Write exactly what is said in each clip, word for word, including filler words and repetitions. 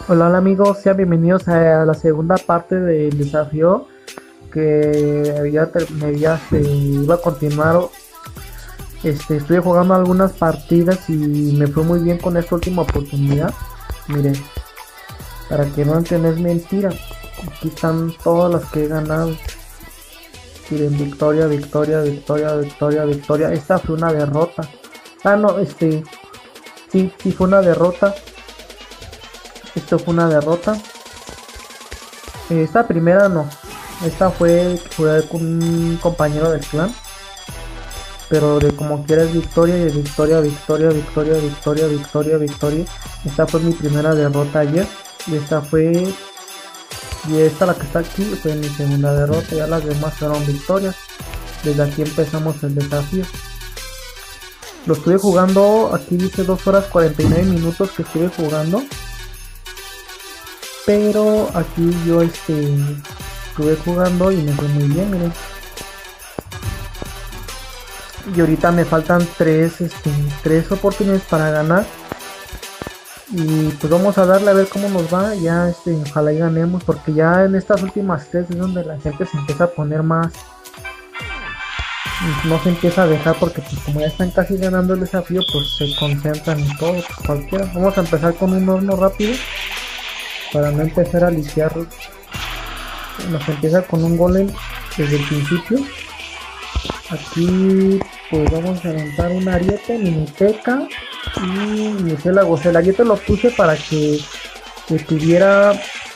Hola, hola amigos, sean bienvenidos a la segunda parte del desafío que ya ter- me ya este, iba a continuar. Este, estuve jugando algunas partidas y me fue muy bien con esta última oportunidad. Miren, para que vean que no es mentira, aquí están todas las que he ganado. Miren, victoria, victoria, victoria, victoria, victoria. Esta fue una derrota. Ah, no, este, sí, sí fue una derrota. Esto fue una derrota. Esta primera no. Esta fue jugar con un compañero del clan. Pero de como quiera es victoria y de victoria, victoria, victoria, victoria, victoria, victoria. Esta fue mi primera derrota ayer. Y esta fue. Y esta la que está aquí fue mi segunda derrota. Ya las demás fueron victorias. Desde aquí empezamos el desafío. Lo estuve jugando. Aquí dice dos horas cuarenta y nueve minutos que estuve jugando. Pero aquí yo este estuve jugando y me fue muy bien, miren. Y ahorita me faltan tres, este, tres oportunidades para ganar. Y pues vamos a darle a ver cómo nos va. Ya este, ojalá y ganemos. Porque ya en estas últimas tres es donde la gente se empieza a poner más. No se empieza a dejar porque pues como ya están casi ganando el desafío, pues se concentran en todo, pues, cualquiera. Vamos a empezar con un horno rápido. Para no empezar a lisiar. Nos empieza con un golem desde el principio. Aquí pues vamos a aventar un ariete, miniteca y murciélago. El ariete lo puse para que, que tuviera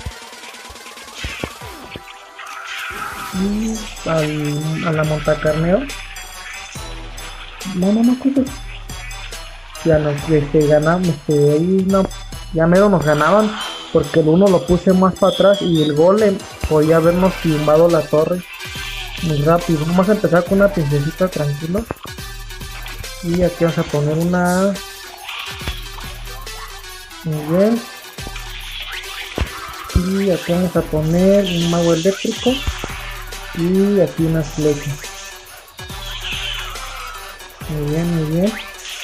y al, a la montacarnero. No, no, no, no. Ya nos este, ganamos, este, ahí no, ya mero nos ganaban. Porque el uno lo puse más para atrás y el golem podía habernos tumbado la torre muy rápido. Vamos a empezar con una princesita tranquilo. Y aquí vamos a poner una. Muy bien. Y aquí vamos a poner un mago eléctrico. Y aquí unas flechas. Muy bien, muy bien.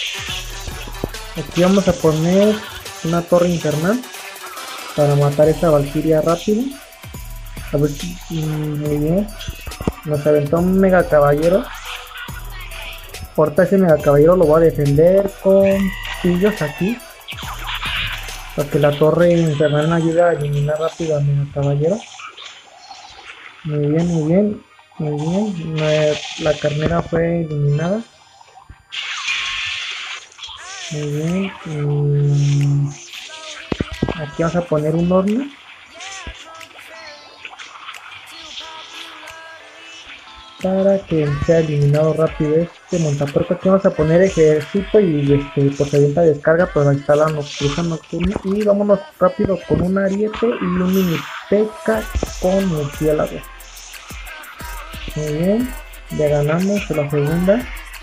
Aquí vamos a poner una torre infernal. Para matar esa valquiria rápido. A ver si. Muy bien. Nos aventó un mega caballero. Ahorita ese mega caballero lo voy a defender con pillos aquí. Para que la torre infernal me ayude a eliminar rápido al mega caballero. Muy bien, muy bien. Muy bien. La, la carnera fue eliminada. Muy bien. Y aquí vamos a poner un horno. Para que sea eliminado rápido este montapuerco. Aquí vamos a poner ejército y este por si avienta descarga, pero ahí está la nocturna nocturna. Y vámonos rápido con un ariete y un mini peca con murciélago. Muy bien, ya ganamos la segunda.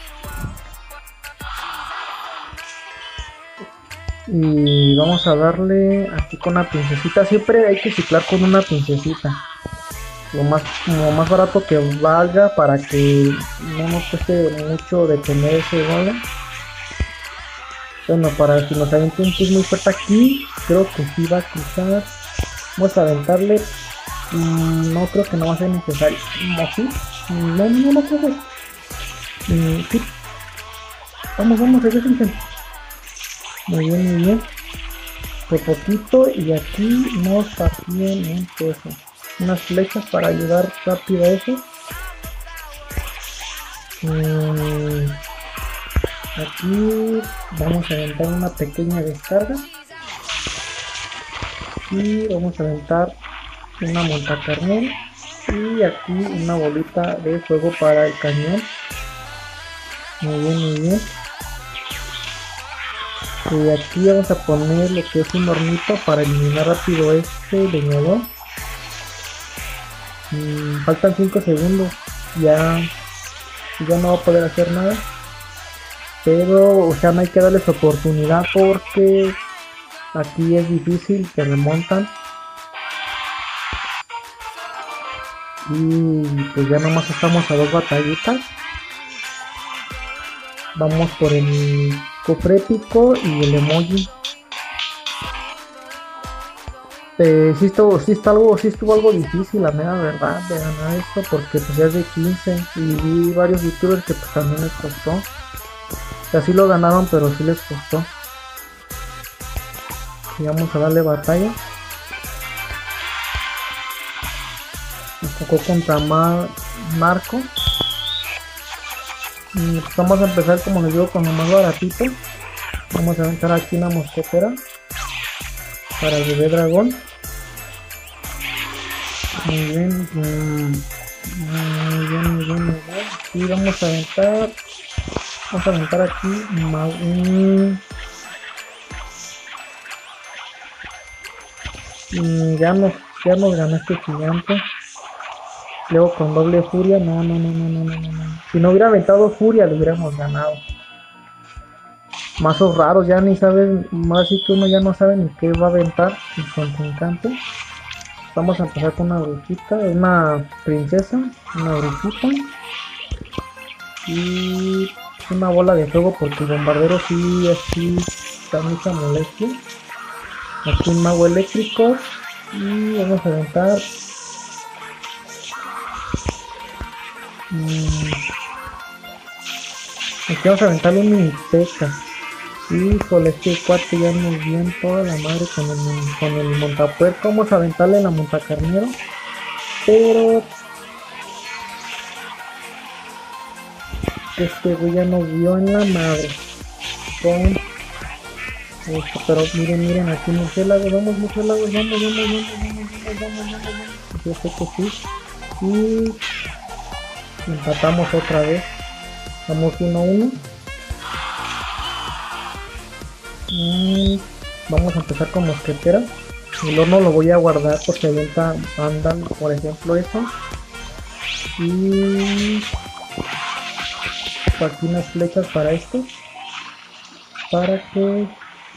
Y vamos a darle aquí con una princesita. Siempre hay que ciclar con una princesita. Lo más, lo más barato que valga para que no nos cueste mucho detener ese golem. Bueno, para que nos aviente un push muy fuerte aquí, creo que sí va a cruzar. Vamos a aventarle. Mmm, no creo que no va a ser necesario. ¿No? ¿Sí? No, no, no creo. Mm, sí. Vamos, vamos, regresen. Muy bien, muy bien. Por poquito y aquí nos patían un peso. Unas flechas para ayudar rápido a eso. Mm, aquí vamos a aventar una pequeña descarga. Y vamos a aventar una montacarnero. Y aquí una bolita de fuego para el cañón. Muy bien, muy bien. Y aquí vamos a poner lo que es un hornito para eliminar rápido este leñador. Mm, faltan cinco segundos. Ya, ya no va a poder hacer nada. Pero, o sea, no hay que darles oportunidad porque aquí es difícil que remontan. Y pues ya nomás estamos a dos batallitas. Vamos por el cofre épico y el emoji. Eh, sí estuvo, sí está algo, sí estuvo algo difícil, la mera verdad, de ganar esto, porque pues ya es de quince y vi varios youtubers que pues también les costó. Y así lo ganaron, pero sí les costó. Y vamos a darle batalla. Me tocó contra Mar Marco. Y pues vamos a empezar, como les digo, con lo más baratito. Vamos a aventar aquí una mosquetera para el bebé dragón. Muy bien, muy bien, muy bien, muy bien. Y vamos a aventar, vamos a aventar aquí más un... Y ya nos, ya nos ganó este gigante. Luego con doble furia, no, no, no, no, no, no, no. Si no hubiera aventado furia, lo hubiéramos ganado. Mazos raros, ya ni saben, más así que uno ya no sabe ni qué va a aventar en contrincante. Vamos a empezar con una brujita, una princesa, una brujita y una bola de fuego, porque el bombardero sí, así da mucha molestia. Aquí un mago eléctrico y vamos a aventar mmm, aquí vamos a aventarle un mini peca. Híjole, este cuate ya nos dio en toda la madre con el, con el montapuerco. Vamos a aventarle la montacarnero, pero este güey ya nos dio en la madre con esto. Pero miren, miren, aquí murciélagos, vamos murciélagos, vamos, vamos, vamos, vamos, vamos, vamos, vamos, vamos. Yo sé que sí. Y empatamos otra vez. Vamos uno a uno. Mm, vamos a empezar con mosquetera. El horno lo voy a guardar porque avienta, andan, por ejemplo, eso. Y aquí unas flechas para esto, para que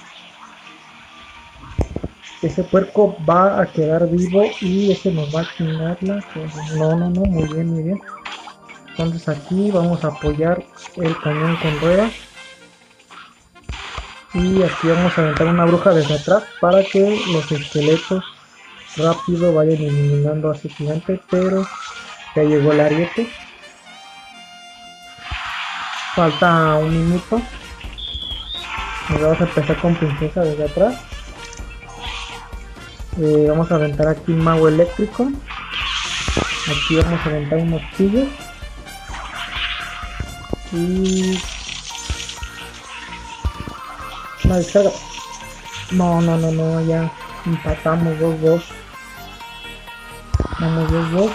ese puerco va a quedar vivo y ese nos va a chingarla. No, no, no, muy bien, muy bien. Entonces aquí vamos a apoyar el cañón con ruedas. Y aquí vamos a aventar una bruja desde atrás para que los esqueletos rápido vayan eliminando a su gigante. Pero ya llegó el ariete. Falta un minuto. Y vamos a empezar con princesa desde atrás. Eh, vamos a aventar aquí un mago eléctrico. Aquí vamos a aventar unos pillos. Y una descarga. No, no, no, no, ya empatamos dos dos. Vamos dos dos.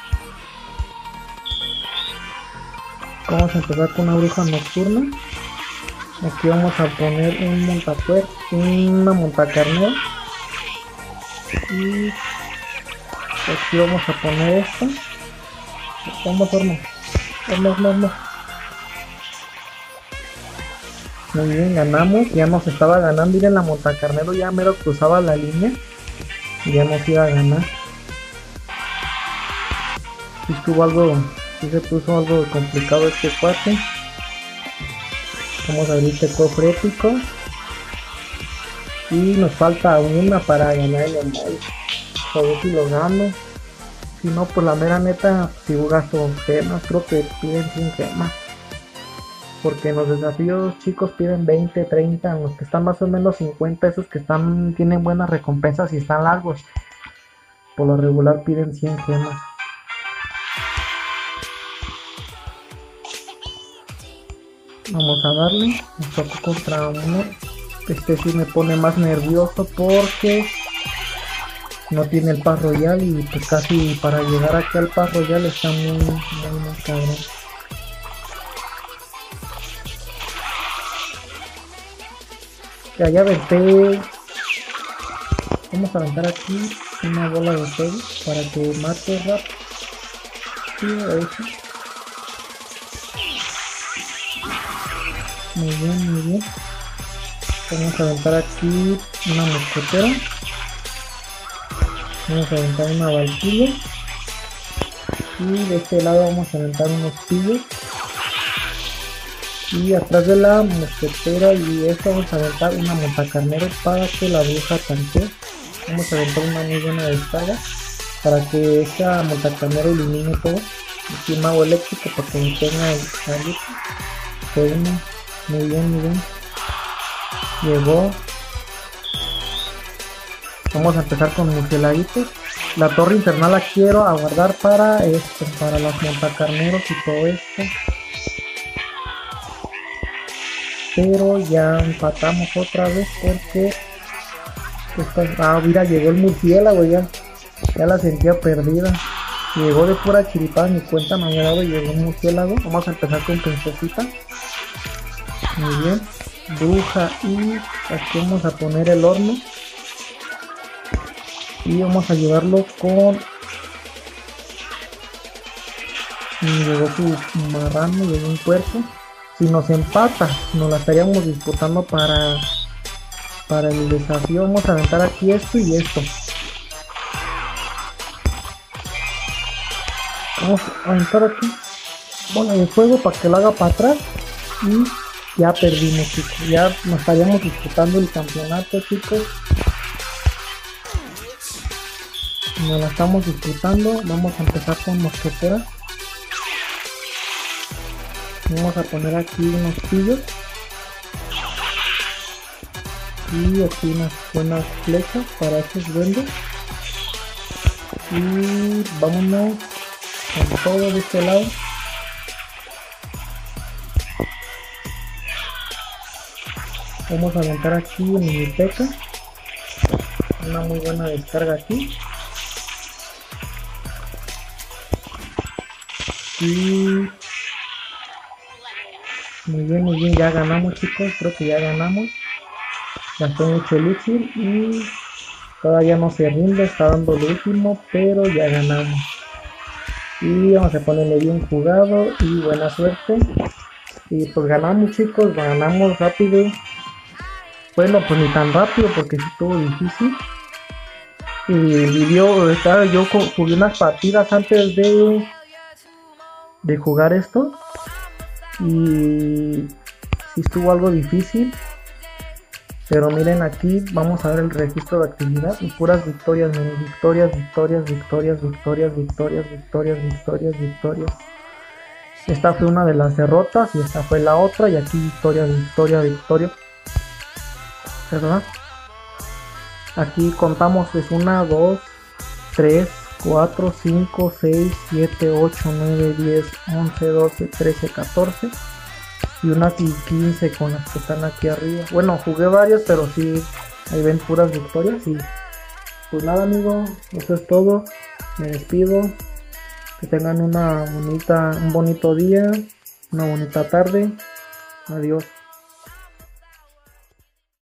Vamos a empezar con una bruja nocturna. Aquí vamos a poner un montapuer, una montacarnero. Y aquí vamos a poner esto. Vamos, horno. Horno, horno, horno. Muy bien, ganamos, ya nos estaba ganando. Miren, la montacarnero ya mero cruzaba la línea y ya nos iba a ganar. Sí estuvo algo, sí se puso algo complicado este cuate. Vamos a abrir este cofre épico y nos falta una para ganar el envío. A ver si lo gano. Si no, pues la mera neta, si gasto gemas, creo que piden cien gemas. Porque en los desafíos chicos piden veinte, treinta, en los que están más o menos cincuenta, esos que están tienen buenas recompensas y están largos. Por lo regular piden cien gemas. Vamos a darle, me toco contra uno. Este sí me pone más nervioso porque no tiene el Pass Royal y pues casi para llegar aquí al Pass Royal está muy, muy, muy cabrón. Ya, ya aventé. Vamos a aventar aquí una bola de fuego para que mate rápido eso. Muy bien, muy bien. Vamos a aventar aquí una mosquetera. Vamos a aventar una valquiria. Y de este lado vamos a aventar unos pillos. Y atrás de la mosquetera y esto vamos a aventar una montacarnero para que la bruja tanque Vamos a aventar una muy buena descarga para que esta montacarnero elimine todo. Aquí un mago eléctrico para que me tenga el carrito. Fue uno. Muy bien, muy bien. Llegó. Vamos a empezar con murcielaguitos. La torre infernal la quiero aguardar para esto, para los montacarneros y todo esto. Pero ya empatamos otra vez porque esta, ah, mira, llegó el murciélago, ya, ya la sentía perdida. Llegó de pura chiripada, mi cuenta me había dado y llegó un murciélago. Vamos a empezar con princesita. Muy bien. Bruja y aquí vamos a poner el horno. Y vamos a llevarlo con... Llegó su marrano, llegó un puerco. Si nos empata, nos la estaríamos disputando para para el desafío. Vamos a aventar aquí esto y esto. Vamos a aventar aquí bola de fuego para que lo haga para atrás. Y ya perdimos, chicos. Ya nos estaríamos disputando el campeonato, chicos. Nos la estamos disputando. Vamos a empezar con mosquetera. Vamos a poner aquí unos pillos y aquí unas buenas flechas para estos duendes. Y vámonos con todo de este lado. Vamos a aventar aquí en mi peca una muy buena descarga aquí. Y muy bien, muy bien, ya ganamos, chicos, creo que ya ganamos. Gastó mucho elixir y todavía no se rinde, está dando lo último, pero ya ganamos. Y vamos a ponerle bien jugado y buena suerte. Y pues ganamos, chicos, ganamos rápido. Bueno, pues ni tan rápido porque sí estuvo difícil. Y vivió, estaba, yo jugué unas partidas antes de, de jugar esto. Y sí estuvo algo difícil, pero miren, aquí vamos a ver el registro de actividad y puras victorias, miren, victorias, victorias, victorias, victorias, victorias, victorias, victorias, victorias. Esta fue una de las derrotas y esta fue la otra, y aquí victoria, victoria, victoria, ¿verdad? Aquí contamos, es una, dos, tres, cuatro, cinco, seis, siete, ocho, nueve, diez, once, doce, trece, catorce y unas quince con las que están aquí arriba. Bueno, jugué varias, pero sí, ahí ven puras victorias. Y pues nada, amigos, eso es todo. Me despido, que tengan una bonita, un bonito día, una bonita tarde. Adiós.